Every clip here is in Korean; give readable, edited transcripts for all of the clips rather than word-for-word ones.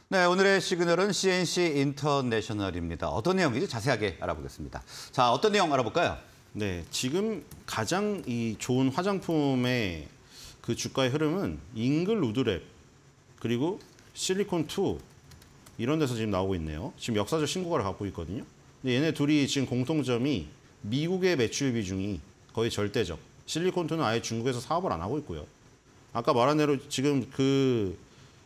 네, 오늘의 시그널은 CNC 인터내셔널입니다. 어떤 내용인지 자세하게 알아보겠습니다. 자, 어떤 내용 알아볼까요? 네, 지금 가장 좋은 화장품의 그 주가의 흐름은 잉글 우드랩 그리고 실리콘2 이런 데서 지금 나오고 있네요. 지금 역사적 신고가를 갖고 있거든요. 근데 얘네 둘이 지금 공통점이 미국의 매출 비중이 거의 절대적. 실리콘2는 아예 중국에서 사업을 안 하고 있고요. 아까 말한 대로 지금 그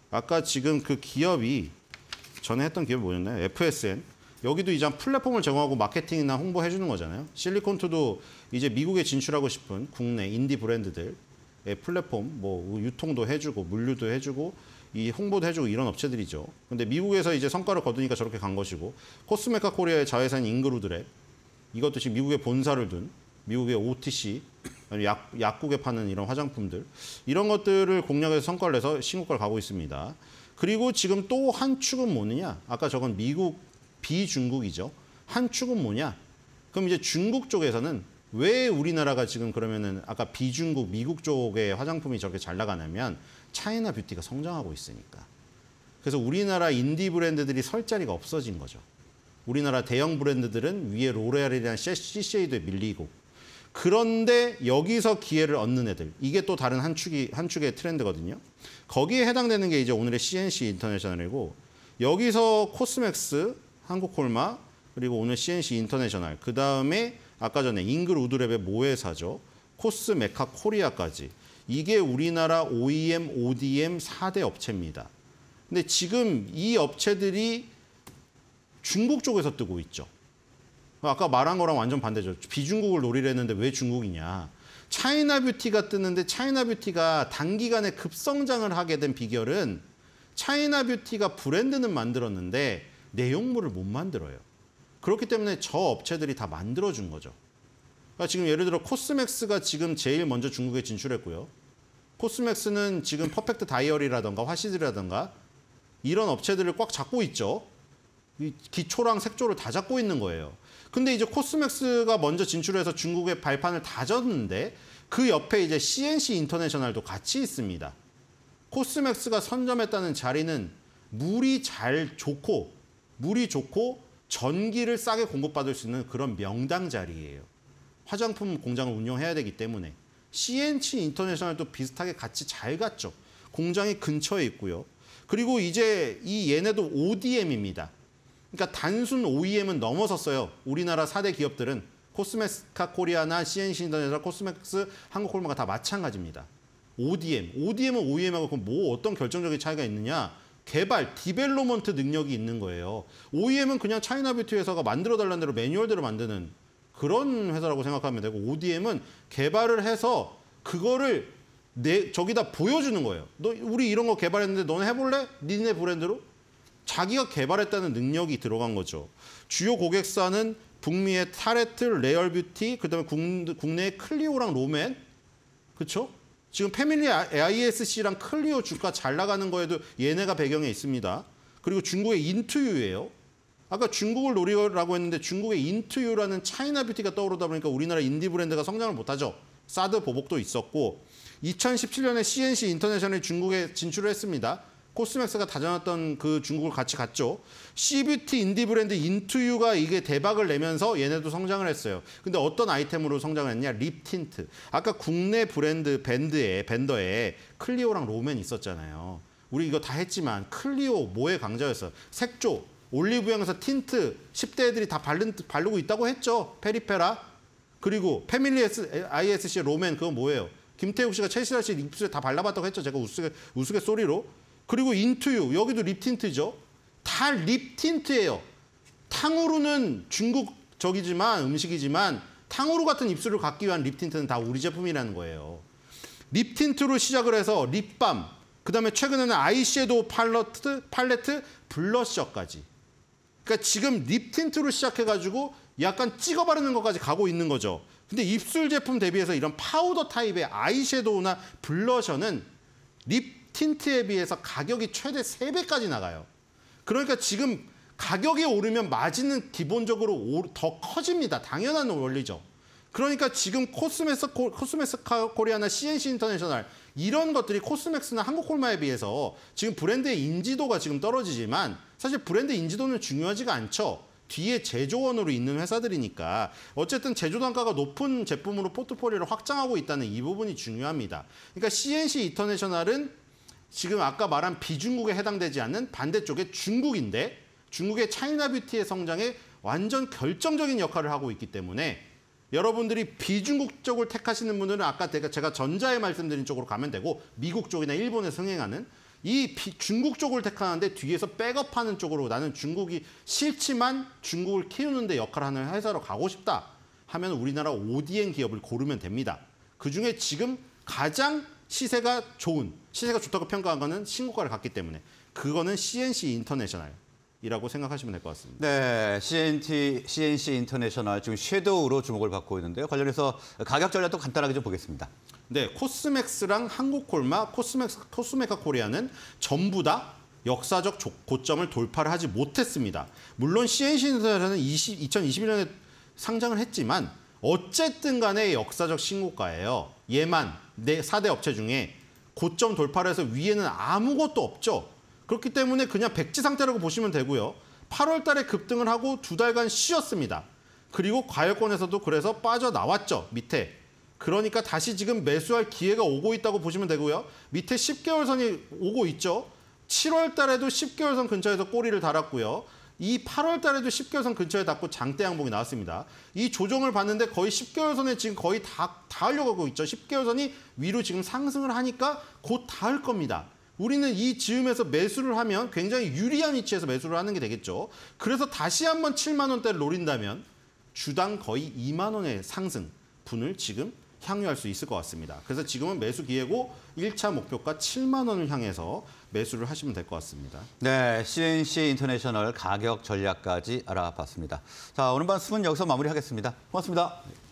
기업이 전에 했던 기업이 뭐였나요? FSN. 여기도 이제 플랫폼을 제공하고 마케팅이나 홍보해 주는 거잖아요. 실리콘2도 이제 미국에 진출하고 싶은 국내 인디 브랜드들의 플랫폼, 뭐 유통도 해주고 물류도 해주고 이 홍보도 해주고 이런 업체들이죠. 근데 미국에서 이제 성과를 거두니까 저렇게 간 것이고, 코스메카 코리아의 자회사인 잉그루드랩, 이것도 지금 미국에 본사를 둔 미국의 OTC, 약국에 파는 이런 화장품들, 이런 것들을 공략해서 성과를 내서 신고가를 가고 있습니다. 그리고 지금 또 한 축은 뭐느냐? 아까 저건 미국 비중국이죠. 한 축은 뭐냐? 그럼 이제 중국 쪽에서는 왜 우리나라가 지금 그러면은 아까 비중국 미국 쪽의 화장품이 저렇게 잘 나가냐면 차이나 뷰티가 성장하고 있으니까. 그래서 우리나라 인디 브랜드들이 설 자리가 없어진 거죠. 우리나라 대형 브랜드들은 위에 로레알이나 시쉐이드에 밀리고, 그런데 여기서 기회를 얻는 애들, 이게 또 다른 한 축의 트렌드거든요. 거기에 해당되는 게 이제 오늘의 CNC 인터내셔널이고, 여기서 코스맥스, 한국콜마, 그리고 오늘 CNC 인터내셔널, 그 다음에 아까 전에 잉글 우드랩의 모회사죠. 코스메카 코리아까지. 이게 우리나라 OEM, ODM 4대 업체입니다. 근데 지금 이 업체들이 중국 쪽에서 뜨고 있죠. 아까 말한 거랑 완전 반대죠. 비중국을 노리려는데 왜 중국이냐. 차이나 뷰티가 뜨는데 차이나 뷰티가 단기간에 급성장을 하게 된 비결은 차이나 뷰티가 브랜드는 만들었는데 내용물을 못 만들어요. 그렇기 때문에 저 업체들이 다 만들어준 거죠. 그러니까 지금 예를 들어 코스맥스가 지금 제일 먼저 중국에 진출했고요. 코스맥스는 지금 퍼펙트 다이어리라든가 화시드라든가 이런 업체들을 꽉 잡고 있죠. 기초랑 색조를 다 잡고 있는 거예요. 근데 이제 코스맥스가 먼저 진출해서 중국의 발판을 다졌는데 그 옆에 이제 CNC 인터내셔널도 같이 있습니다. 코스맥스가 선점했다는 자리는 물이 좋고 전기를 싸게 공급받을 수 있는 그런 명당 자리예요. 화장품 공장을 운영해야 되기 때문에. CNC 인터내셔널도 비슷하게 같이 잘 갔죠. 공장이 근처에 있고요. 그리고 이제 얘네도 ODM입니다. 그러니까 단순 OEM은 넘어섰어요. 우리나라 4대 기업들은 코스메카 코리아나 CNC 인터내셔널, 코스맥스, 한국콜마가 다 마찬가지입니다. ODM은 OEM하고 그럼 뭐 어떤 결정적인 차이가 있느냐? 개발, 디벨로먼트 능력이 있는 거예요. OEM은 그냥 차이나 뷰티 회사가 만들어달라는 대로 매뉴얼대로 만드는 그런 회사라고 생각하면 되고, ODM은 개발을 해서 그거를 저기다 보여주는 거예요. 우리 이런 거 개발했는데 너네 해볼래? 니네 브랜드로? 자기가 개발했다는 능력이 들어간 거죠. 주요 고객사는 북미의 타레트, 레얼뷰티, 그다음에 국내의 클리오랑 로맨, 그렇죠? 지금 패밀리 ISC랑 클리오 주가 잘 나가는 거에도 얘네가 배경에 있습니다. 그리고 중국의 인투유예요. 아까 중국을 노리라고 했는데 중국의 인투유라는 차이나 뷰티가 떠오르다 보니까 우리나라 인디 브랜드가 성장을 못하죠. 사드 보복도 있었고, 2017년에 CNC 인터내셔널이 중국에 진출을 했습니다. 코스맥스가 다져놨던 그 중국을 같이 갔죠. C뷰티 인디 브랜드 인투유가 이게 대박을 내면서 얘네도 성장을 했어요. 근데 어떤 아이템으로 성장을 했냐? 립 틴트. 아까 국내 브랜드 밴더에 클리오랑 로맨 있었잖아요. 우리 이거 다 했지만 클리오 뭐의 강자였어요? 색조, 올리브영에서 틴트 10대 애들이 다 바르고 있다고 했죠. 페리페라. 그리고 패밀리 ISC 로맨 그건 뭐예요? 김태욱 씨가 최시라 씨 입술에 다 발라봤다고 했죠. 제가 우스갯소리로. 그리고 인투유, 여기도 립 틴트죠. 다 립 틴트예요. 탕후루는 중국 음식이지만 탕후루 같은 입술을 갖기 위한 립 틴트는 다 우리 제품이라는 거예요. 립 틴트로 시작을 해서 립밤, 그다음에 최근에는 아이섀도우 팔레트, 블러셔까지. 그러니까 지금 립 틴트로 시작해가지고 약간 찍어 바르는 것까지 가고 있는 거죠. 근데 입술 제품 대비해서 이런 파우더 타입의 아이섀도우나 블러셔는 립 틴트에 비해서 가격이 최대 3배까지 나가요. 그러니까 지금 가격이 오르면 마진은 기본적으로 더 커집니다. 당연한 원리죠. 그러니까 지금 코스메스카 코리아나 CNC 인터내셔널 이런 것들이 코스맥스나 한국콜마에 비해서 지금 브랜드의 인지도가 지금 떨어지지만 사실 브랜드 인지도는 중요하지가 않죠. 뒤에 제조원으로 있는 회사들이니까 어쨌든 제조 단가가 높은 제품으로 포트폴리오를 확장하고 있다는 이 부분이 중요합니다. 그러니까 CNC 인터내셔널은 지금 아까 말한 비중국에 해당되지 않는 반대쪽의 중국인데 중국의 차이나 뷰티의 성장에 완전 결정적인 역할을 하고 있기 때문에 여러분들이 비중국 쪽을 택하시는 분들은 아까 제가 전자에 말씀드린 쪽으로 가면 되고 미국 쪽이나 일본에 승행하는 이 중국 쪽을 택하는데 뒤에서 백업하는 쪽으로 나는 중국이 싫지만 중국을 키우는 데 역할을 하는 회사로 가고 싶다 하면 우리나라 ODM 기업을 고르면 됩니다. 그중에 지금 가장 시세가 좋다고 평가한 거는 신고가를 갔기 때문에 그거는 CNC 인터내셔널이라고 생각하시면 될 것 같습니다. 네, CNC 인터내셔널 지금 섀도우로 주목을 받고 있는데요. 관련해서 가격 전략도 간단하게 좀 보겠습니다. 네, 코스맥스랑 한국콜마, 코스메카 코리아는 전부 다 역사적 고점을 돌파를 하지 못했습니다. 물론 CNC 인터내셔널은 2021년에 상장을 했지만 어쨌든 간에 역사적 신고가예요. 얘만 4대 업체 중에 고점 돌파를 해서 위에는 아무것도 없죠. 그렇기 때문에 그냥 백지 상태라고 보시면 되고요. 8월 달에 급등을 하고 2달간 쉬었습니다. 그리고 과열권에서도 그래서 빠져나왔죠. 밑에. 그러니까 다시 지금 매수할 기회가 오고 있다고 보시면 되고요. 밑에 10개월 선이 오고 있죠. 7월 달에도 10개월 선 근처에서 꼬리를 달았고요. 이 8월 달에도 10개월 선 근처에 닿고 장대 양봉이 나왔습니다. 이 조정을 봤는데 거의 10개월 선에 지금 거의 닿으려고 하고 있죠. 10개월 선이 위로 지금 상승을 하니까 곧 닿을 겁니다. 우리는 이 즈음에서 매수를 하면 굉장히 유리한 위치에서 매수를 하는 게 되겠죠. 그래서 다시 한번 7만 원대를 노린다면 주당 거의 2만 원의 상승분을 지금 향유할 수 있을 것 같습니다. 그래서 지금은 매수 기회고 1차 목표가 7만 원을 향해서 매수를 하시면 될 것 같습니다. 네, CNC 인터내셔널 가격 전략까지 알아봤습니다. 자, 오늘 반 수분 여기서 마무리하겠습니다. 고맙습니다.